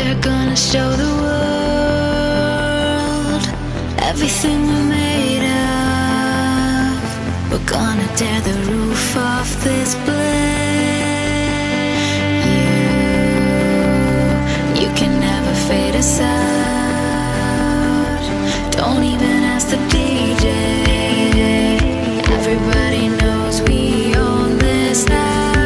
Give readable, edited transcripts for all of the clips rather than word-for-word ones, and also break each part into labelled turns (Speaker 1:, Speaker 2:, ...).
Speaker 1: We're gonna show the world everything we're made of. We're gonna tear the roof off this place. You can never fade us out. Don't even ask the DJ. Everybody knows we own this night.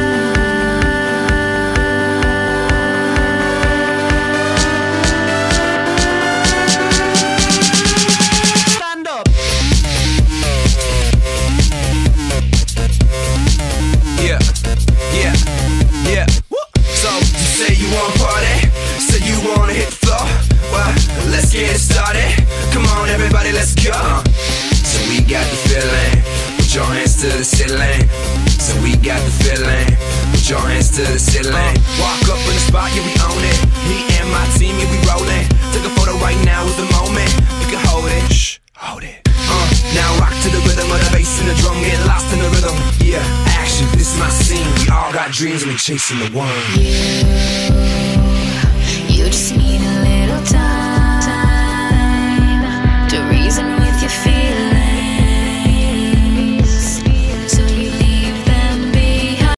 Speaker 2: Get it started, come on everybody, let's go. So we got the feeling, put your hands to the ceiling. So we got the feeling, put your hands to the ceiling. Walk up in the spot, yeah we own it. Me and my team, yeah we rolling. Take a photo right now is the moment. You can hold it, shh, hold it. Now rock to the rhythm of the bass and the drum, get lost in the rhythm. Yeah, action, this is my scene. We all got dreams and we chasing the one.